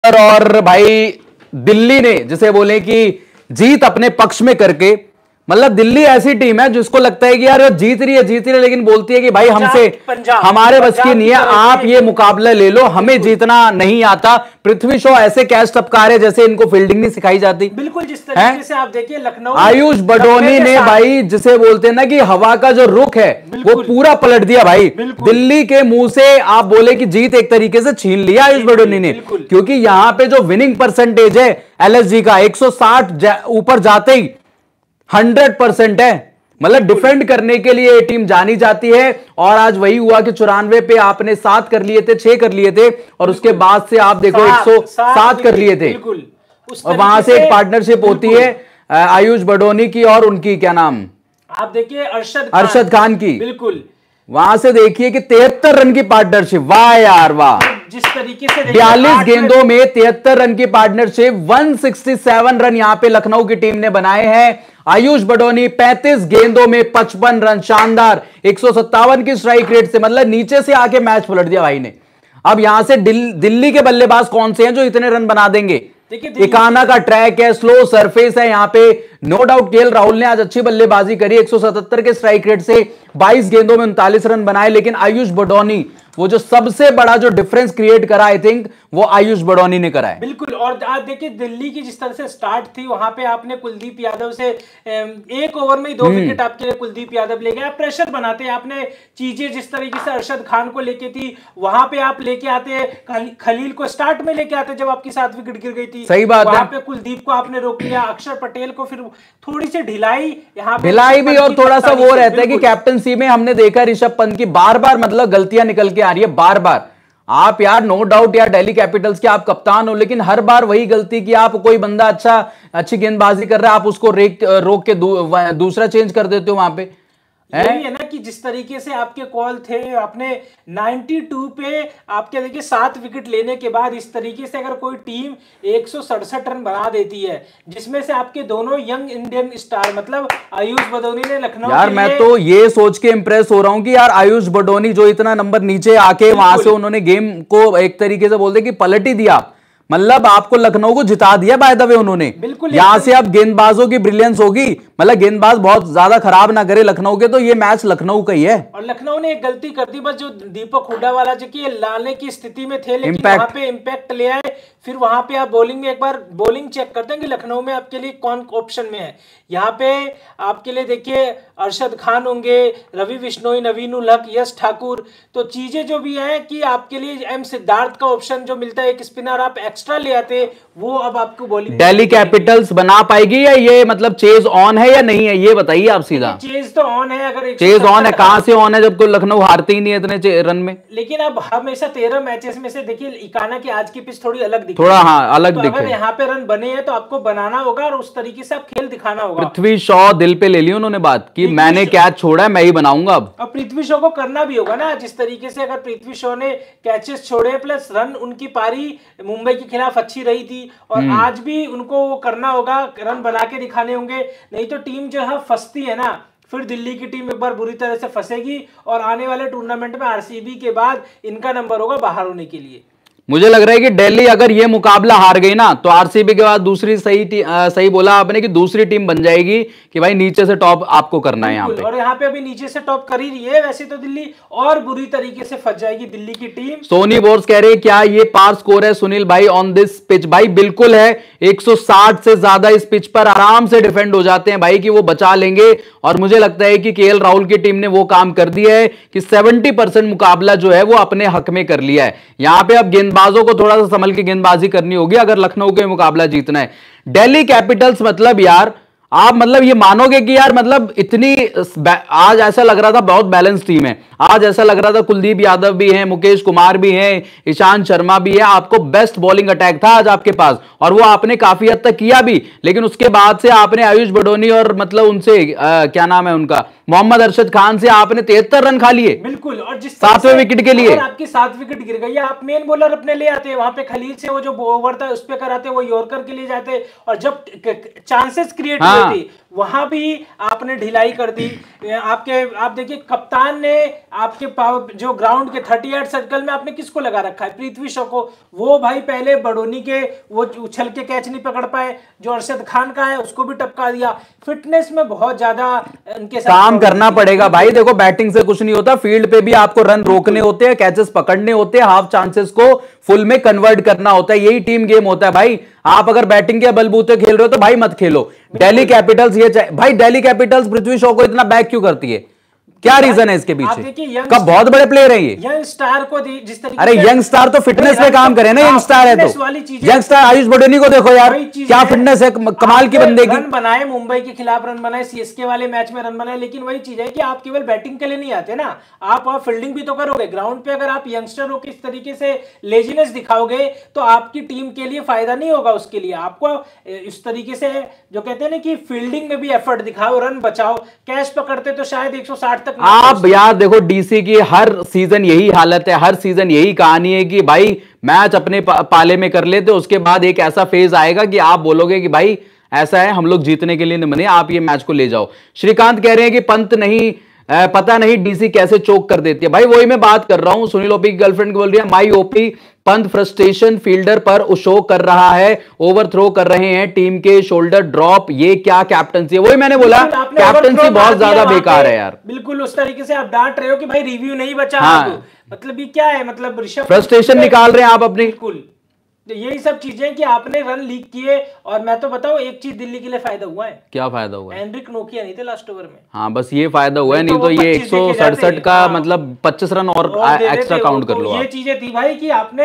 और भाई दिल्ली ने जिसे बोले कि जीत अपने पक्ष में करके, मतलब दिल्ली ऐसी टीम है जिसको लगता है कि यार जीत रही है लेकिन बोलती है कि भाई हमसे हमारे बस की नहीं है, आप ये मुकाबला ले लो, हमें जीतना नहीं आता। पृथ्वी शॉ ऐसे कैच टपका रहे जैसे इनको फील्डिंग नहीं सिखाई जाती। बिल्कुल जिस तरीके से आप देखिए लखनऊ आयुष बडोनी ने भाई जिसे बोलते हैं ना कि हवा का जो रुख है वो पूरा पलट दिया भाई। दिल्ली के मुंह से आप बोले कि जीत एक तरीके से छीन लिया आयुष बडोनी ने, क्योंकि यहां पे जो विनिंग परसेंटेज है एलएसजी का 160 ऊपर जाते ही 100% है। मतलब डिफेंड करने के लिए ये टीम जानी जाती है। और आज वही हुआ कि 94 पे आपने 7 कर लिए थे, 6 कर लिए थे और उसके बाद से आप देखो 107 कर लिए थे। और वहां से एक पार्टनरशिप होती है आयुष बडोनी की और उनकी क्या नाम, आप देखिए अरशद खान की। बिल्कुल वहां से देखिए कि 73 रन की पार्टनरशिप, वाह यार वाह। जिस तरीके से 42 गेंदों में 73 रन की पार्टनरशिप, 167 रन यहां पे लखनऊ की टीम ने बनाए हैं। आयुष बडोनी 35 गेंदों में 55 रन, शानदार 157 की स्ट्राइक रेट से, मतलब नीचे से आके मैच पलट दिया भाई ने। अब यहां से दिल्ली के बल्लेबाज कौन से हैं जो इतने रन बना देंगे? इकाना का ट्रैक है, स्लो सरफेस है यहां पे। नो डाउट केएल राहुल ने आज अच्छी बल्लेबाजी करी, 177 के स्ट्राइक रेट से 22 गेंदों में 39 रन बनाए। लेकिन आयुष बडोनी वो जो सबसे बड़ा जो डिफरेंस क्रिएट करा, आई थिंक वो आयुष बडोनी ने करा है। बिल्कुल। और आज देखिए दिल्ली की जिस तरह से स्टार्ट थी, वहां पे आपने कुलदीप यादव से एक ओवर में ही 2 विकेट आपके लिए कुलदीप यादव ले गए। प्रेशर बनाते हैं आपने, चीजें जिस तरीके से अरशद खान को लेके थी वहां पे आप लेके आते, खलील को स्टार्ट में लेके आते जब आपकी 7 विकेट गिर गई थी। सही बात है। वहां पे कुलदीप को आपने रोक लिया, अक्षर पटेल को फिर थोड़ी सी ढिलाई यहाँ पे ढिलाई भी, और थोड़ा सा वो रहता है कि कैप्टनसी में हमने देखा ऋषभ पंत की बार बार मतलब गलतियां निकल के आ रही है बार बार। आप यार नो डाउट यार दिल्ली कैपिटल्स के आप कप्तान हो, लेकिन हर बार वही गलती कि आप कोई बंदा अच्छी गेंदबाजी कर रहा है, आप उसको रोक के दूसरा चेंज कर देते हो वहां पे। यही है ना कि जिस तरीके से आपके कॉल थे, आपने 92 पे आपके देखिए 7 विकेट लेने के बाद इस तरीके से अगर कोई टीम 167 रन बना देती है, जिसमें से आपके दोनों यंग इंडियन स्टार मतलब आयुष बडोनी ने लखनऊ, यार मैं तो ये सोच के इंप्रेस हो रहा हूं कि यार आयुष बडोनी जो इतना नंबर नीचे आके वहां से उन्होंने गेम को एक तरीके से बोलते कि पलट ही दिया, मतलब आपको लखनऊ को जिता दिया बाय द वे उन्होंने। यहां से अब गेंदबाजों की ब्रिलियंस होगी, मतलब गेंदबाज बहुत ज्यादा खराब ना करे लखनऊ के, तो ये मैच लखनऊ का ही है। और लखनऊ ने एक गलती कर दी बस, जो दीपक हुड्डा वाला जो कि लाने की स्थिति में थे, लेकिन वहां पे इंपैक्ट ले आए। फिर वहां पे आप बॉलिंग में एक बार बॉलिंग चेक करते हैं कि लखनऊ में आपके लिए कौन ऑप्शन में है। यहाँ पे आपके लिए देखिए अरशद खान होंगे, रवि बिश्नोई, नवीन उल हक, यश ठाकुर। तो चीजें जो भी है कि आपके लिए एम सिद्धार्थ का ऑप्शन जो मिलता है, एक स्पिनर आप एक्स्ट्रा ले आते, वो अब आपको बॉलिंग दिल्ली कैपिटल्स बना पाएगी या ये मतलब चेज ऑन है या नहीं है, ये बताइए आप सीधा। चेज तो ऑन है, अगर चेज ऑन है, कहां से ऑन है जब कोई लखनऊ हारती ही नहीं है इतने रन में। लेकिन अब हमेशा 13 मैचेस में से देखिए इकाना की आज की पिच थोड़ी अलग दिखे, थोड़ा हाँ अलग तो दिखे। अगर यहाँ पे रन बने हैं तो आपको बनाना होगा और उस तरीके से आप खेल दिखाना होगा। पृथ्वी शॉ दिल पे ले ली उन्होंने बात कि मैंने कैच छोड़ा है मैं ही बनाऊंगा अब। और पृथ्वी शॉ को करना भी होगा ना, जिस तरीके से अगर पृथ्वी शॉ ने कैचेस छोड़े प्लस रन, उनकी पारी मुंबई के खिलाफ अच्छी रही थी और आज भी उनको वो करना होगा, रन बना के दिखाने होंगे। नहीं तो टीम जो है फंसती है ना, फिर दिल्ली की टीम एक बार बुरी तरह से फंसेगी और आने वाले टूर्नामेंट में आरसीबी के बाद इनका नंबर होगा बाहर होने के लिए। मुझे लग रहा है कि दिल्ली अगर ये मुकाबला हार गई ना तो आरसीबी के बाद दूसरी सही बोला आपने कि दूसरी टीम बन जाएगी कि भाई नीचे से टॉप आपको करना है यहाँ पे। और यहाँ पे अभी नीचे से टॉप कर ही रही है वैसे तो दिल्ली, और बुरी तरीके से फंस जाएगी दिल्ली की टीम। सोनी बोर्स कह रहे हैं क्या ये पार स्कोर है सुनील भाई ऑन दिस पिच? भाई बिल्कुल है, 160 से ज्यादा इस पिच पर आराम से डिफेंड हो जाते हैं भाई कि वो बचा लेंगे। और मुझे लगता है कि केएल राहुल की टीम ने वो काम कर दिया है कि 70% मुकाबला जो है वो अपने हक में कर लिया है। यहां पे अब गेंदबाजों को थोड़ा सा संभल के गेंदबाजी करनी होगी अगर लखनऊ के मुकाबला जीतना है। दिल्ली कैपिटल्स मतलब यार आप मतलब ये मानोगे कि यार मतलब इतनी आज ऐसा लग रहा था बहुत बैलेंस टीम है। आज ऐसा लग रहा था कुलदीप यादव भी हैं, मुकेश कुमार भी हैं, ईशांत शर्मा भी है, आपको बेस्ट बॉलिंग अटैक था आज आपके पास और वो आपने काफी हद तक किया भी। लेकिन उसके बाद से आपने आयुष बडोनी और मतलब उनसे क्या नाम है उनका, मोहम्मद अरशद खान से आपने 73 रन खा लिए। बिल्कुल। और जिस 7वें विकेट के लिए आपकी 7 विकेट गिर गई, आप मेन बॉलर अपने ले आते, वहां पे खलील से वो जो ओवर था उस पे कराते, वो यॉर्कर के लिए जाते और जब चांसेस क्रिएट हुए थी वहां भी आपने ढिलाई कर दी। आप देखिए कप्तान ने आपके जो ग्राउंड के 38 सर्कल में आपने किसको लगा रखा है, पृथ्वी शॉ को। वो भाई पहले बडोनी के वो उछल के कैच नहीं पकड़ पाए, जो अरशद खान का है उसको भी टपका दिया। फिटनेस में बहुत ज्यादा उनके साथ काम करना पड़ेगा भाई। देखो बैटिंग से कुछ नहीं होता, फील्ड पे भी आपको रन रोकने होते हैं, कैचेस पकड़ने होते हैं, हाफ चांसेस को फुल में कन्वर्ट करना होता है, यही टीम गेम होता है भाई। आप अगर बैटिंग के बलबूते खेल रहे हो तो भाई मत खेलो। दिल्ली कैपिटल्स भाई दिल्ली कैपिटल्स पृथ्वी शॉ को इतना बैक क्यों करती है, क्या रीजन है इसके पीछे? कब बहुत बड़े प्लेयर हैं ये यंग स्टार को जिस तरीके अरे यंग स्टार तो फिटनेस पे काम करे ना, यंग स्टार है तो यंग स्टार आयुष बडोनी को देखो यार, क्या फिटनेस है, कमाल की बंदे की। रन बनाए मुंबई के खिलाफ, रन बनाए सीएसके वाले मैच में, रन बनाए, लेकिन वही चीज है कि आप केवल बैटिंग के लिए नहीं आते ना, आप फील्डिंग भी तो करोगे ग्राउंड पे। अगर आप यंगस्टर हो किस तरीके से लेजीनेस दिखाओगे तो आपकी टीम के लिए फायदा नहीं होगा। उसके लिए आपको इस तरीके से जो कहते हैं ना कि फील्डिंग में भी एफर्ट दिखाओ, रन बचाओ। कैच पकड़ते तो शायद 160 तक आप यार देखो डीसी की हर सीजन यही हालत है, हर सीजन यही कहानी है कि भाई मैच अपने पाले में कर लेते, उसके बाद एक ऐसा फेज आएगा कि आप बोलोगे कि भाई ऐसा है, हम लोग जीतने के लिए नहीं बने, आप ये मैच को ले जाओ। श्रीकांत कह रहे हैं कि पंत नहीं पता नहीं डीसी कैसे चोक कर देती है। भाई वही मैं बात कर रहा हूं, सुनील ओपी की गर्लफ्रेंड बोल रही है my OP Pant frustration fielder पर शो कर रहा है, ओवरथ्रो कर रहे हैं, टीम के शोल्डर ड्रॉप, ये क्या कैप्टनसी है? वही मैंने बोला कैप्टनसी बहुत ज्यादा बेकार है यार। बिल्कुल उस तरीके से आप डांट रहे हो कि भाई रिव्यू नहीं बचा। हाँ। मतलब ये क्या है, मतलब ऋषभ फ्रस्ट्रेशन निकाल रहे हैं आप अपनी। बिल्कुल तो यही सब चीजें कि आपने रन लीक किए। और मैं तो बताऊं एक चीज दिल्ली के लिए फायदा हुआ है। क्या फायदा हुआ है? एंड्रिक नोकिया नहीं थे लास्ट ओवर में। हाँ बस ये फायदा हुआ है, नहीं तो ये 167 का मतलब 25 रन और एक्स्ट्रा काउंट कर लो। ये चीजें थी भाई कि आपने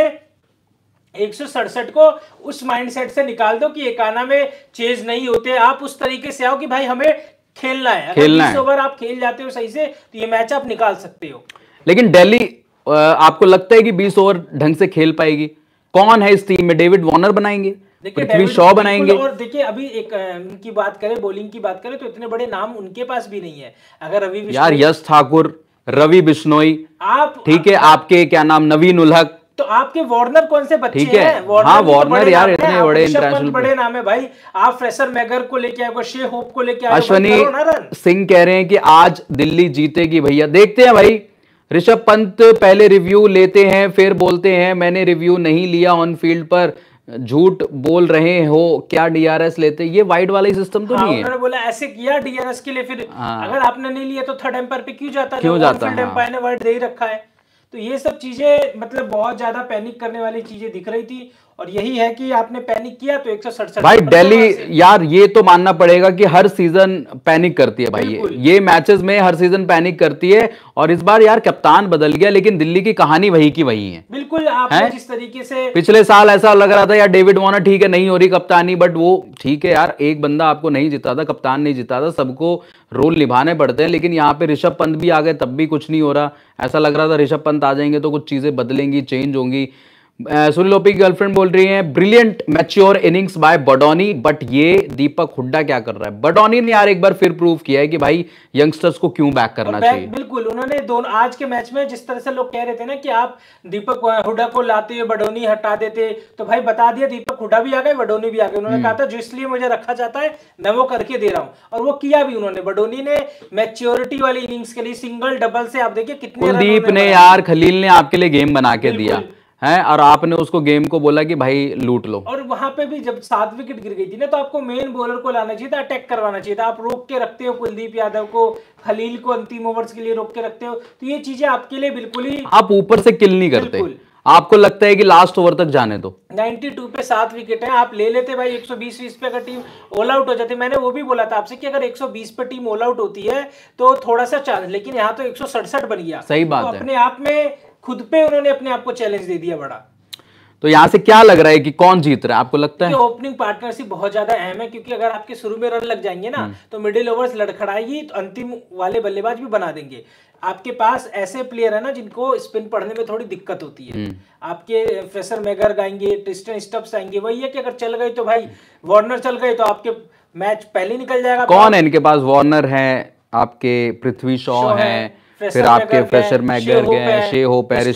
167 को उस माइंडसेट से निकाल दो कि एकाना में चेज नहीं होते, आप उस तरीके से आओ कि भाई हमें खेलना है। अगर 20 ओवर आप खेल जाते हो सही से तो ये मैच आप निकाल सकते हो। लेकिन दिल्ली आपको लगता है कि 20 ओवर ढंग से खेल पाएगी? कौन है इस टीम में? डेविड वार्नर बनाएंगे, पृथ्वी शॉ बनाएंगे। और देखिए अभी एक उनकी बात करें, बॉलिंग की बात करें तो इतने बड़े नाम उनके पास भी नहीं है। अगर रवि यार यश ठाकुर, रवि बिश्नोई, आप ठीक है, आपके क्या नाम नवीन उलहक, तो आपके वार्नर कौन से बच्चे हैं? हाँ वार्नर यार इतने बड़े इंटरनेशनल बड़े नाम है भाई। आप फ्रेशर मैगर को लेके आए, शे होप को लेके आए, अश्विनी सिंह कह रहे हैं कि आज दिल्ली जीतेगी भैया। देखते हैं भाई। ऋषभ पंत पहले रिव्यू लेते हैं फिर बोलते हैं मैंने रिव्यू नहीं लिया, ऑन फील्ड पर झूठ बोल रहे हो, क्या डीआरएस लेते? ये वाइड वाला ही सिस्टम तो नहीं है। उन्होंने बोला ऐसे किया डीआरएस के लिए, फिर अगर आपने नहीं लिया तो थर्ड एम्पायर पे क्यों जाता? फील्ड एम्पायर ने वाइड दे ही रखा है। तो ये सब चीजें मतलब बहुत ज्यादा पैनिक करने वाली चीजें दिख रही थी। और यही है कि आपने पैनिक किया तो 167। भाई दिल्ली यार ये तो मानना पड़ेगा कि हर सीजन पैनिक करती है भाई, ये मैचेस में हर सीजन पैनिक करती है। और इस बार यार कप्तान बदल गया लेकिन दिल्ली की कहानी वही की वही है। बिल्कुल आपने जिस तरीके से पिछले साल ऐसा लग रहा था यार डेविड वार्नर ठीक है नहीं हो रही कप्तानी, बट वो ठीक है यार, एक बंदा आपको नहीं जिता था, कप्तान नहीं जिता था, सबको रोल निभाने पड़ते हैं। लेकिन यहाँ पे ऋषभ पंत भी आ गए तब भी कुछ नहीं हो रहा। ऐसा लग रहा था ऋषभ पंत आ जाएंगे तो कुछ चीजें बदलेंगी, चेंज होंगी। सुनील ओपी की गर्लफ्रेंड बोल रही है brilliant mature innings by Badoni, but ये दीपक हुड्डा क्या कर रहा है? बडोनी ने यार एक बार फिर प्रूव किया है कि भाई यंगस्टर्स को क्यों बैक करना चाहिए। बिल्कुल उन्होंने दोनों आज के मैच में जिस तरह से लोग कह रहे थे ना कि आप दीपक हुड्डा को लाते हुए बडोनी हटा देते, तो भाई बता दिया दीपक हुड्डा भी आ गए, बडोनी भी आ गए। उन्होंने कहा था जो इसलिए मुझे रखा जाता है मैं वो करके दे रहा हूँ, और वो किया भी उन्होंने। बडोनी ने मैच्योरिटी वाली इनिंग्स के लिए सिंगल डबल से आप देखिए कितने कुलदीप ने यार खलील ने आपके लिए गेम बना के दिया है और आपने उसको गेम को बोला कि भाई लूट लो। और वहां पे भी जब 7 विकेट गिर गई थी ना तो आपको मेन बॉलर को लाना चाहिए था, अटैक करवाना चाहिए था। आप रोक के रखते हो कुलदीप यादव को, खलील को अंतिम ओवर्स के लिए रोक के रखते हो, तो ये चीजें आपके लिए बिल्कुल ही आप ऊपर से किल नहीं करते। आपको लगता है कि लास्ट ओवर तक जाने दो। 92 पे 7 विकेट है, आप ले लेते भाई 120 पे अगर टीम ऑल आउट हो जाती। मैंने वो भी बोला था आपसे कि अगर 120 पे टीम ऑल आउट होती है तो थोड़ा सा चांस, लेकिन यहाँ तो 167 बन गया। सही बात है। अपने आप में खुद पे उन्होंने अपने आप को चैलेंज दे दिया बड़ा। तो यहां से क्या लग रहा है कि कौन जीत रहा है आपको लगता है? ओपनिंग पार्टनरशिप बहुत ज्यादा अहम है, क्योंकि अगर आपके शुरू में रन लग जाएंगे ना तो मिडिल ओवर्स लड़खड़ाएगी, तो अंतिम वाले बल्लेबाज भी बना देंगे। आपके पास ऐसे प्लेयर है ना जिनको स्पिन पढ़ने में थोड़ी दिक्कत होती है। आपके फ्रेशर मैगर आएंगे, ट्रिस्टन स्टब्स आएंगे, वही है कि अगर चल गए तो भाई वार्नर चल गए तो आपके मैच पहले निकल जाएगा। कौन है इनके पास? वार्नर है, आपके पृथ्वी शॉ है, फिर आपके फ्रेशर मैगर है, शे होप है,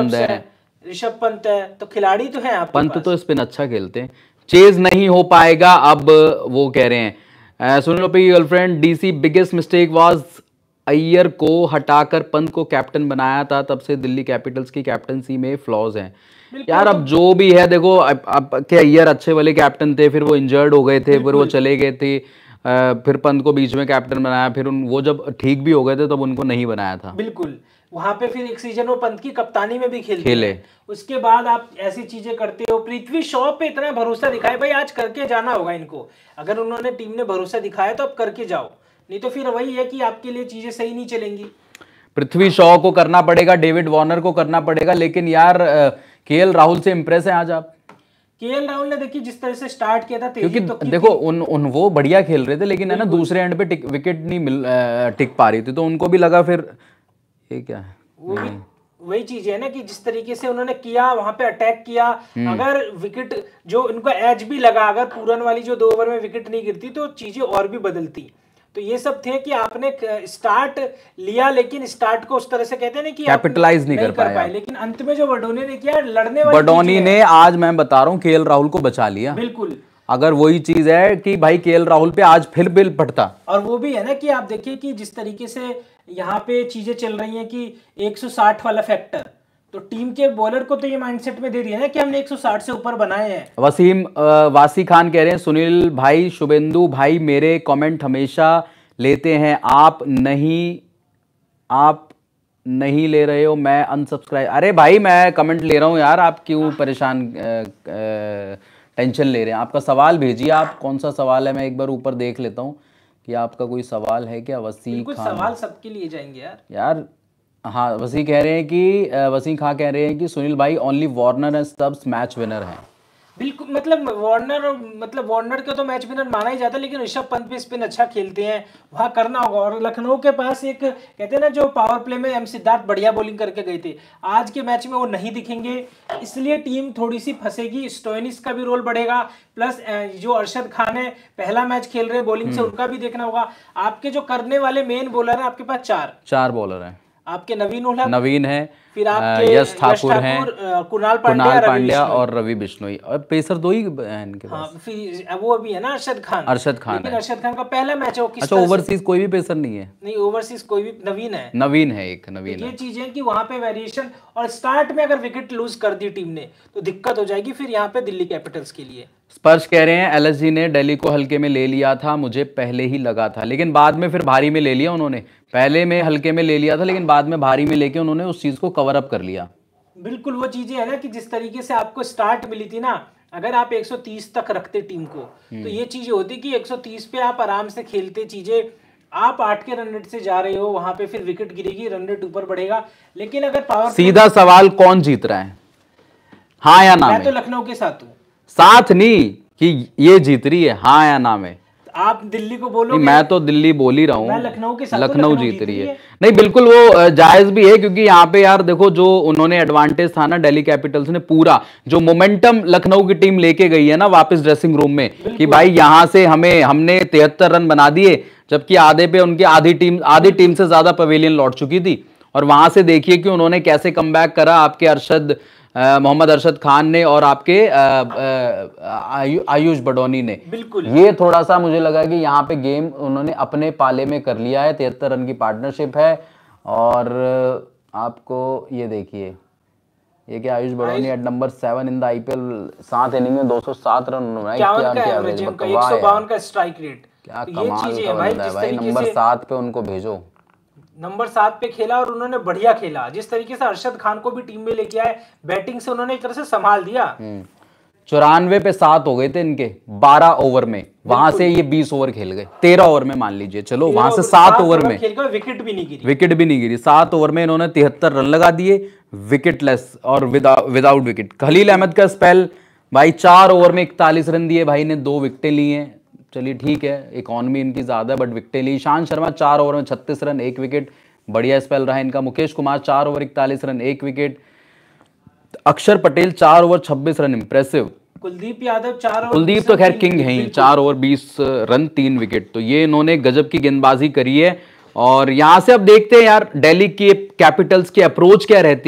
ऋषभ पंत है, तो खिलाड़ी तो है। पंत तो स्पिन अच्छा खेलते हैं, चेज नहीं हो पाएगा। अब वो कह रहे हैं सुनील की girlfriend DC biggest mistake was Iyer को हटाकर पंत को कैप्टन बनाया था, तब से दिल्ली कैपिटल्स की कैप्टनसी में फ्लॉज हैं। यार अब जो भी है देखो, अब के अय्यर अच्छे वाले कैप्टन थे, फिर वो इंजर्ड हो गए थे, फिर वो चले गए थे, फिर पंत को बीच में कैप्टन बनाया, फिर वो जब ठीक भी हो गए थे तब उनको नहीं बनाया था। बिल्कुल, वहां पे फिर एक सीजन वो पंत की कप्तानी में भी खेले। उसके बाद आप ऐसी चीजें करते हो। पृथ्वी शॉ पे इतना भरोसा दिखाए, भाई आज करके जाना होगा इनको। अगर उन्होंने टीम ने भरोसा दिखाया तो अब करके जाओ, नहीं तो फिर वही है कि आपके लिए चीजें सही नहीं चलेंगी। पृथ्वी शॉ को करना पड़ेगा, डेविड वार्नर को करना पड़ेगा, लेकिन यार केएल राहुल से इंप्रेस है आज आप? केएल राहुल ने देखिए जिस तरह से स्टार्ट किया था, क्योंकि तो देखो उन वो बढ़िया खेल रहे थे, लेकिन है ना दूसरे एंड पे विकेट नहीं टिक पा रही थी, तो उनको भी लगा फिर ये क्या है। वो भी वही चीज है ना कि जिस तरीके से उन्होंने किया, वहां पे अटैक किया, अगर विकेट जो इनको एज भी लगा, अगर पूरन वाली जो 2 ओवर में विकेट नहीं गिरती तो चीजें और भी बदलती। तो ये सब थे कि आपने स्टार्ट लिया, लेकिन स्टार्ट को उस तरह से कहते हैं ना कि कैपिटलाइज नहीं कर पाए। लेकिन अंत में जो बडोनी ने किया, लड़ने वाली बडोनी ने आज मैं बता रहा हूँ केएल राहुल को बचा लिया। बिल्कुल, अगर वही चीज है कि भाई केएल राहुल पे आज फिर बिल पड़ता। और वो भी है ना कि आप देखिए कि जिस तरीके से यहाँ पे चीजें चल रही हैं कि 160 वाला फैक्टर, तो टीम के बॉलर को तो ये माइंडसेट में दे दिया ना कि हमने 160 से ऊपर बनाए हैं। वासी खान कह रहे हैं सुनील भाई, शुभेंदु भाई मेरे कमेंट हमेशा लेते हैं, आप नहीं ले रहे हो, मैं अनसब्सक्राइब। अरे भाई मैं कमेंट ले रहा हूँ यार, आप क्यों परेशान टेंशन ले रहे हैं? आपका सवाल भेजिए, आप कौन सा सवाल है, मैं एक बार ऊपर देख लेता हूँ कि आपका कोई सवाल है क्या। वसी खान, सवाल सबके लिए जाएंगे यार। हाँ, वसी खां कह रहे हैं कि सुनील भाई only Warner and Stubbs match winner हैं। बिल्कुल, मतलब वार्नर का तो मैच विनर माना ही जाता है, लेकिन ऋषभ पंत भी स्पिन अच्छा खेलते हैं, वहां करना होगा। और लखनऊ के पास एक कहते हैं ना, जो पावर प्ले में एम सिद्धार्थ बढ़िया बॉलिंग करके गए थे, आज के मैच में वो नहीं दिखेंगे, इसलिए टीम थोड़ी सी फंसेगी। स्टोइनिस का भी रोल बढ़ेगा, प्लस जो अरशद खान है पहला मैच खेल रहे हैं बॉलिंग से, उनका भी देखना होगा। आपके जो करने वाले मेन बॉलर है, आपके पास चार बॉलर है। आपके नवीन है, फिर आपके यश ठाकुर हैं, कुणाल पांड्या और रवि बिश्नोई, और पेसर 2 ही हैं इनके पास। हाँ, फिर वो भी है ना अरशद खान, लेकिन अरशद खान का पहला मैच है। अच्छा, ओवरसीज कोई भी पेसर नहीं है? नहीं, ओवरसीज कोई भी, नवीन है एक। ये चीजें कि वहां पे वेरिएशन, और स्टार्ट में अगर विकेट लूज कर दी टीम ने तो दिक्कत हो जाएगी फिर यहाँ पे दिल्ली कैपिटल्स के लिए। स्पर्श कह रहे हैं एलएसजी ने दिल्ली को हल्के में ले लिया था, मुझे पहले ही लगा था, लेकिन बाद में फिर भारी में ले लिया उन्होंने। पहले में हल्के में ले लिया था, लेकिन बाद में भारी में लेके उन्होंने उस चीज को कवर अप कर लिया। बिल्कुल, वो चीजें है ना कि जिस तरीके से आपको स्टार्ट मिली थी ना, अगर आप 130 तक रखते टीम को, तो ये चीजें होती कि 130 पे आप आराम से खेलते, चीजें आप 8 के रन रेट से जा रहे हो, वहां पे फिर विकेट गिरेगी, रन रेट ऊपर बढ़ेगा। लेकिन अगर पावर, सीधा सवाल कौन जीत रहा है, हाँ या ना? मैं तो लखनऊ के साथ हूँ। साथ नहीं कि ये जीत रही है, हाँ या ना में? आप दिल्ली को बोलो, मैं तो दिल्ली बोल ही रहा हूँ, लखनऊ के साथ, लखनऊ जीत रही है। नहीं, बिल्कुल वो जायज भी है, क्योंकि यहाँ पे यार देखो जो उन्होंने एडवांटेज था ना, दिल्ली कैपिटल्स ने पूरा जो मोमेंटम लखनऊ की टीम लेके गई है ना वापस ड्रेसिंग रूम में, कि भाई यहाँ से हमने 73 रन बना दिए, जबकि आधे पे उनकी आधी टीम से ज्यादा पवेलियन लौट चुकी थी। और वहां से देखिए कि उन्होंने कैसे कमबैक करा, आपके मोहम्मद अरशद खान ने और आपके आयुष बडोनी ने। बिल्कुल, ये थोड़ा सा मुझे लगा कि यहाँ पे गेम उन्होंने अपने पाले में कर लिया है। 73 रन की पार्टनरशिप है, और आपको ये देखिए, ये कि Ayush Badoni at number 7 in the IPL, 7 inning में 207 रन बनाए, क्या 152 का स्ट्राइक रेट, क्या कमाल का बंदा है भाई। नंबर 7 पे उनको भेजो, नंबर 7 पे खेला और उन्होंने बढ़िया खेला। जिस तरीके से अरशद खान को भी टीम में लेके आए, बैटिंग से उन्होंने एक तरह से संभाल दिया। 94 पे 7 हो गए थे इनके 12 ओवर में, वहां से ये 20 ओवर खेल गए, 13 ओवर में मान लीजिए, चलो वहां से 7 ओवर में विकेट भी नहीं गिरी। 7 ओवर में इन्होंने 73 रन लगा दिए, विकेटलेस और विदाउट विकेट। खलील अहमद का स्पेल भाई, 4 ओवर में 41 रन दिए भाई ने, 2 विकेटें ली हैं, चलिए ठीक है, इकॉनमी इनकी ज्यादा है बट विकेटें ली। ईशांत शर्मा 4 ओवर में 36 रन 1 विकेट, बढ़िया स्पेल रहा इनका। Mukesh Kumar 4 over 41 run 1 wicket. Axar Patel 4 over 26 run, impressive. Kuldeep Yadav 4 over, Kuldeep तो खैर किंग है ही, 4 ओवर 20 रन 3 विकेट। तो ये इन्होंने गजब की गेंदबाजी करी है। और यहां से अब देखते हैं यार दिल्ली की कैपिटल्स की अप्रोच क्या रहती है,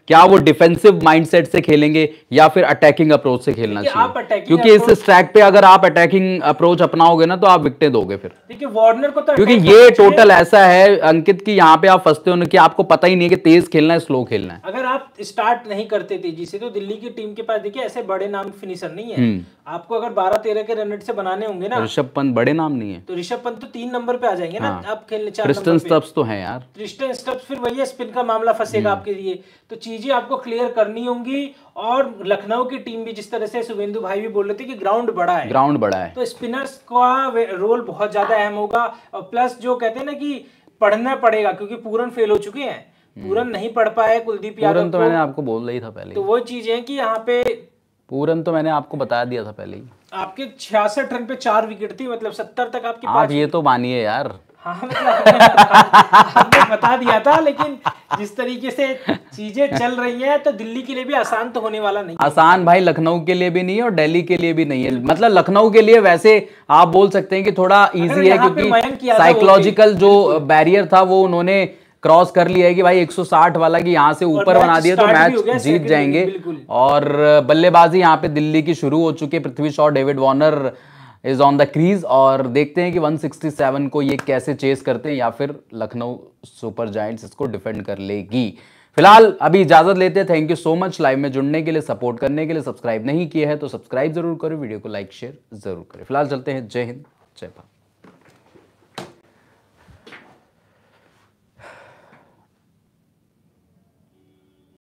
क्या वो डिफेंसिव माइंडसेट से खेलेंगे या फिर अटैकिंग अप्रोच से खेलना चाहिए, क्योंकि इस स्ट्रैक पे अगर आप अटैकिंग अप्रोच अपनाओगे ना तो आप विकेटें दोगे फिर। देखिए वार्नर को तो, क्योंकि ये टोटल ऐसा है अंकित कि यहाँ पे आप फंसते हो कि आपको पता ही नहीं है कि तेज खेलना है स्लो खेलना है। अगर आप स्टार्ट नहीं करते तेजी से तो दिल्ली की टीम के पास देखिए ऐसे बड़े नाम फिनिशर नहीं है। आपको अगर 12-13 के रन रेट से बनाने होंगे ना, ऋषभ पंत बड़े नाम नहीं है तो ऋषभ पंत तो 3 नंबर पे आ जाएंगे ना, आप खेलने 4 क्रिस्टन नंबर पे। स्टब्स तो है यार, क्रिस्टन स्टब्स, फिर वही स्पिन का मामला फंसेगा आपके लिए। तो चीजें आपको क्लियर करनी होंगी। और लखनऊ की टीम भी, जिस तरह से शुभेंदु भाई भी बोल रहे थे कि ग्राउंड बड़ा है, तो स्पिनर्स का रोल बहुत ज्यादा अहम होगा। और प्लस जो कहते हैं ना कि पढ़ना पड़ेगा, क्योंकि पूरन फेल हो चुके हैं, पूरन नहीं पढ़ पाए कुलदीप यादव तो मैंने आपको बोल रही था पहले, तो वो चीज है कि यहाँ पे पूरन तो मैंने आपको बता दिया था पहले ही। आपके 66 रन पे 4 विकेट थी, मतलब 70 तक आपके आप ये तो मानिए यार। हाँ मतलब हमने बता दिया था, लेकिन जिस तरीके से चीजें चल रही हैं तो दिल्ली के लिए भी आसान तो होने वाला नहीं। आसान भाई लखनऊ के लिए भी नहीं है और दिल्ली के लिए भी नहीं है। मतलब लखनऊ के लिए वैसे आप बोल सकते हैं कि थोड़ा इजी है, क्योंकि साइकोलॉजिकल जो बैरियर था वो उन्होंने क्रॉस कर लिया है कि भाई 160 वाला कि यहाँ से ऊपर बना दिया तो मैच जीत जाएंगे। और बल्लेबाजी यहाँ पे दिल्ली की शुरू हो चुकी है। Prithvi Shaw, David Warner is on the crease और देखते हैं कि 167 को ये कैसे चेस करते हैं या फिर लखनऊ सुपर जायंट्स इसको डिफेंड कर लेगी। फिलहाल अभी इजाजत लेते हैं। Thank you so much live में जुड़ने के लिए, सपोर्ट करने के लिए। सब्सक्राइब नहीं किए हैं तो सब्सक्राइब जरूर करें, वीडियो को लाइक शेयर जरूर करें। फिलहाल चलते हैं। जय हिंद, जय भारत।